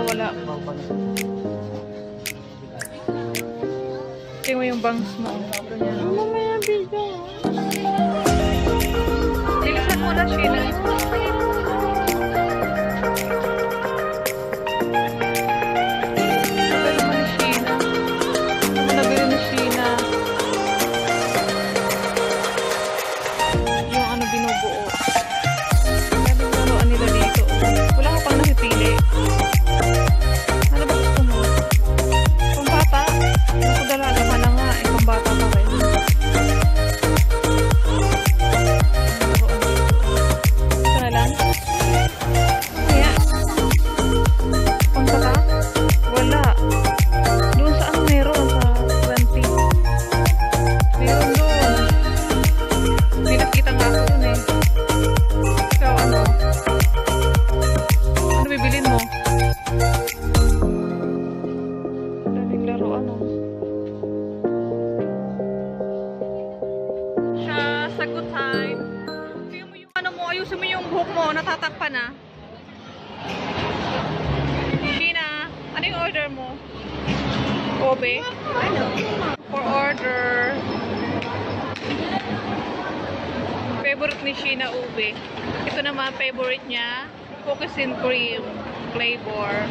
wala. Tingnan mo yung bangs mo. Mamaya video. Bilisan mo na, Sheila. Sagot time. Tingnan mo yung ano mo, ayusin mo yung buhok mo, natatakpan na. Sheena, ano yung order mo? Kobe? For order. Favorite ni Sheena, ube. Ito naman, favorite niya, cookies and cream flavor.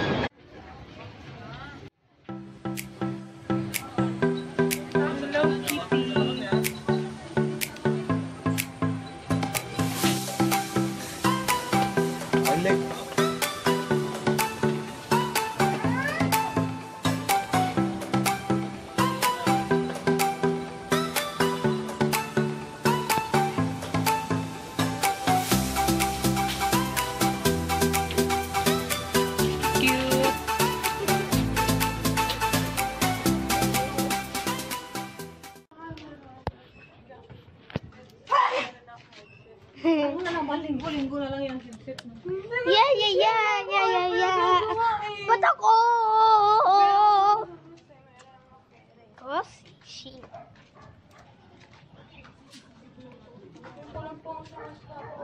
Linggo na lang yung headset mo. Yeah. Ba't ako? Oh, shit.